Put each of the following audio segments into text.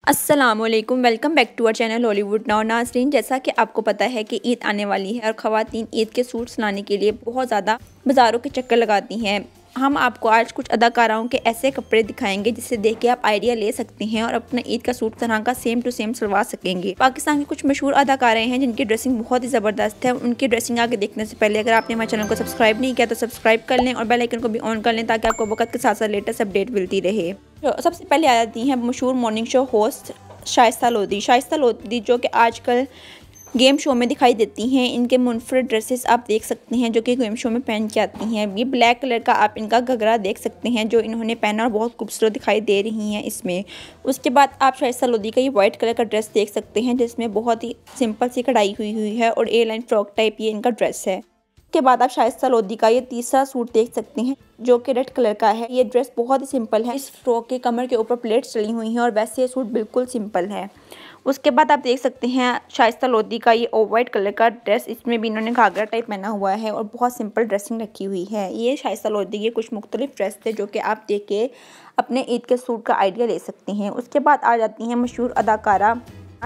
अस्सलामुअलैकुम, welcome back to our channel Hollywood now. नाज़रीन, जैसा कि आपको पता है कि ईद आने वाली है और ख़वातीन ईद के सूट्स लाने के लिए बहुत ज़्यादा बाज़ारों के चक्कर लगाती हैं। हम आपको आज कुछ अदाकाराओं के ऐसे कपड़े दिखाएंगे जिससे देख के आप आइडिया ले सकते हैं और अपना ईद का सूट तरह का सेम टू सेम सिलवा सकेंगे। पाकिस्तान की कुछ मशहूर अदाकारें हैं जिनकी ड्रेसिंग बहुत ही ज़बरदस्त है। उनकी ड्रेसिंग आगे देखने से पहले अगर आपने हमारे चैनल को सब्सक्राइब नहीं किया तो सब्सक्राइब कर लें और बेल आइकन को भी ऑन कर लें ताकि आपको वक्त के साथ साथ लेटेस्ट अपडेट मिलती रहे। तो सबसे पहले आ जाती हैं मशहूर morning show host Shaista Lodhi. Shaista Lodhi जो कि आजकल गेम शो में दिखाई देती हैं। इनके मुनफरद ड्रेसेस आप देख सकते हैं जो कि गेम शो में पहन के आती हैं। ये ब्लैक कलर का आप इनका घघरा देख सकते हैं जो इन्होंने पहना और बहुत खूबसूरत दिखाई दे रही हैं इसमें। उसके बाद आप शाइस्ता लोधी का ये वाइट कलर का ड्रेस देख सकते हैं जिसमें बहुत ही सिंपल सी कढ़ाई हुई है और ए लाइन फ्रॉक टाइप ये इनका ड्रेस है। के बाद आप शाइस्ता लोधी का ये तीसरा सूट देख सकते हैं जो कि रेड कलर का है। ये ड्रेस बहुत ही सिंपल है। इस फ्रॉक के कमर के ऊपर प्लेट्स चली हुई हैं और वैसे ये सूट बिल्कुल सिंपल है। उसके बाद आप देख सकते हैं शाइस्ता लोधी का ये ऑफ वाइट कलर का ड्रेस। इसमें भी इन्होंने घाघरा टाइप पहना हुआ है और बहुत सिंपल ड्रेसिंग रखी हुई है। ये शाइस्ता लोधी के कुछ मुख्तलिफ ड्रेस थे जो कि आप देख के अपने ईद के सूट का आइडिया ले सकते हैं। उसके बाद आ जाती हैं मशहूर अदाकारा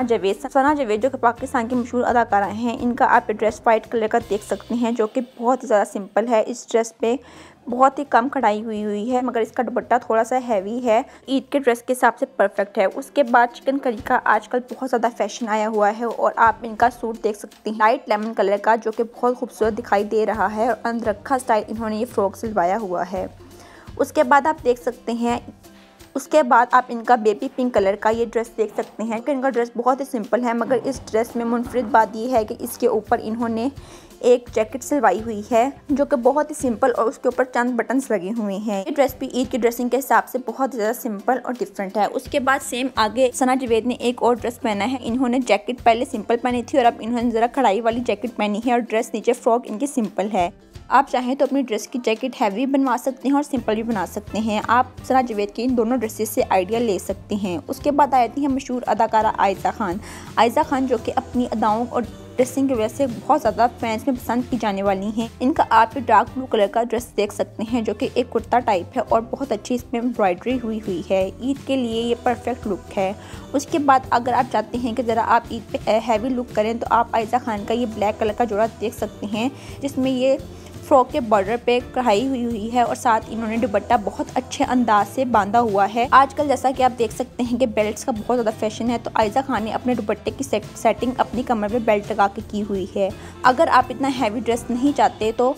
सना जावेद जो कि पाकिस्तान की मशहूर अदाकारा हैं। इनका आप ड्रेस वाइट कलर का देख सकते हैं जो कि बहुत ही ज़्यादा सिंपल है। इस ड्रेस पे बहुत ही कम कढ़ाई हुई है मगर इसका दुपट्टा थोड़ा सा हैवी है। ईद के ड्रेस के हिसाब से परफेक्ट है। उसके बाद चिकन करी का आजकल बहुत ज़्यादा फैशन आया हुआ है और आप इनका सूट देख सकते हैं लाइट लेमन कलर का जो कि बहुत खूबसूरत दिखाई दे रहा है और अनरखा स्टाइल इन्होंने ये फ्रॉक सिलवाया हुआ है। उसके बाद आप देख सकते हैं उसके बाद आप इनका बेबी पिंक कलर का ये ड्रेस देख सकते हैं कि इनका ड्रेस बहुत ही सिंपल है मगर इस ड्रेस में मुनफरिद बात ये है कि इसके ऊपर इन्होंने एक जैकेट सिलवाई हुई है जो कि बहुत ही सिंपल और उसके ऊपर चंद बटन्स लगे हुए हैं। ये ड्रेस भी ईद की ड्रेसिंग के हिसाब से बहुत ज़्यादा सिंपल और डिफरेंट है। उसके बाद सेम आगे सना जावेद ने एक और ड्रेस पहना है। इन्होंने जैकेट पहले सिंपल पहनी थी और अब इन्होंने ज़रा कढ़ाई वाली जैकेट पहनी है और ड्रेस नीचे फ्रॉक इनकी सिंपल है। आप चाहें तो अपनी ड्रेस की जैकेट हैवी बनवा सकते हैं और सिंपल भी बना सकते हैं। आप सना जावेद की इन दोनों ड्रेसेस से आइडिया ले सकते हैं। उसके बाद आती है मशहूर अदाकारा आयशा खान। आयशा खान जो कि अपनी अदाओं और ड्रेसिंग की वजह से बहुत ज़्यादा फैंस में पसंद की जाने वाली हैं। इनका आप डार्क ब्लू कलर का ड्रेस देख सकते हैं जो कि एक कुर्ता टाइप है और बहुत अच्छी इसमें एम्ब्रॉयडरी हुई है। ईद के लिए ये परफेक्ट लुक है। उसके बाद अगर आप चाहते हैं कि ज़रा आप ईद पे हैवी लुक करें तो आप आयशा खान का ये ब्लैक कलर का जोड़ा देख सकते हैं जिसमें ये फ्रॉक के बॉर्डर पे कढ़ाई हुई है और साथ इन्होंने दुपट्टा बहुत अच्छे अंदाज से बांधा हुआ है। आजकल जैसा कि आप देख सकते हैं कि बेल्ट्स का बहुत ज़्यादा फैशन है तो आयशा खान ने अपने दुपट्टे की सेटिंग अपनी कमर पे बेल्ट लगा के की हुई है। अगर आप इतना हैवी ड्रेस नहीं चाहते तो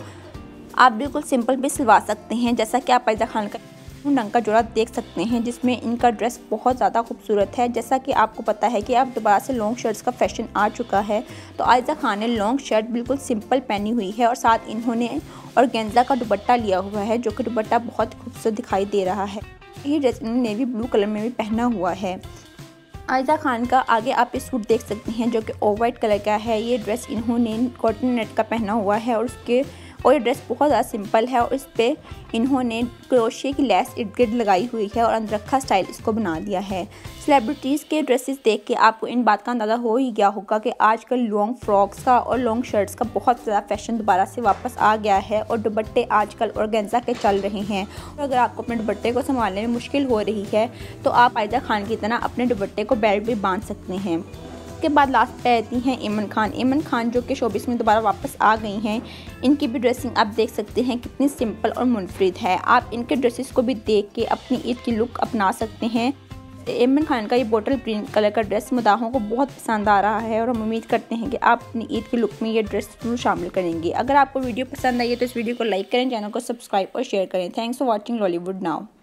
आप बिल्कुल सिंपल भी सिलवा सकते हैं। जैसा कि आप आयशा खान का रंग का जोड़ा देख सकते हैं जिसमें इनका ड्रेस बहुत ज़्यादा खूबसूरत है। जैसा कि आपको पता है कि अब दोबारा से लॉन्ग शर्ट्स का फैशन आ चुका है तो आयशा खान ने लॉन्ग शर्ट बिल्कुल सिंपल पहनी हुई है और साथ इन्होंने ऑर्गेन्जा का दुपट्टा लिया हुआ है जो कि दुपट्टा बहुत खूबसूरत दिखाई दे रहा है। ये ड्रेस इन्होंने नेवी ब्लू कलर में भी पहना हुआ है। आयशा खान का आगे आप ये सूट देख सकते हैं जो कि ऑफ वाइट कलर का है। ये ड्रेस इन्होंने कॉटन नेट का पहना हुआ है और ये ड्रेस बहुत ज़्यादा सिंपल है और इस पर इन्होंने क्रोशे की लेस इर्द गिर्द लगाई हुई है और अनरखा स्टाइल इसको बना दिया है। सेलिब्रिटीज़ के ड्रेसेस देख के आपको इन बात का अंदाज़ा हो ही गया होगा कि आजकल लॉन्ग फ्रॉक्स का और लॉन्ग शर्ट्स का बहुत ज़्यादा फैशन दोबारा से वापस आ गया है और दुपट्टे आजकल ऑर्गेन्जा के चल रहे हैं। और अगर आपको अपने दुपट्टे को संभालने में मुश्किल हो रही है तो आप आयशा खान की तरह अपने दुपट्टे को बेल्ट भी बांध सकते हैं। उसके बाद लास्ट पे आती हैं ईमन खान। ईमन खान जो कि शोबिस में दोबारा वापस आ गई हैं। इनकी भी ड्रेसिंग आप देख सकते हैं कितनी सिंपल और मुनफरिद है। आप इनके ड्रेसेस को भी देख के अपनी ईद की लुक अपना सकते हैं। ईमन खान का ये बॉटल ग्रीन कलर का ड्रेस मदाहों को बहुत पसंद आ रहा है और हम उम्मीद करते हैं कि आप अपनी ईद की लुक में ये ड्रेस जरूर शामिल करेंगे। अगर आपको वीडियो पसंद आई है तो इस वीडियो को लाइक करें, चैनल को सब्सक्राइब और शेयर करें। Thanks for watching Hollywood now.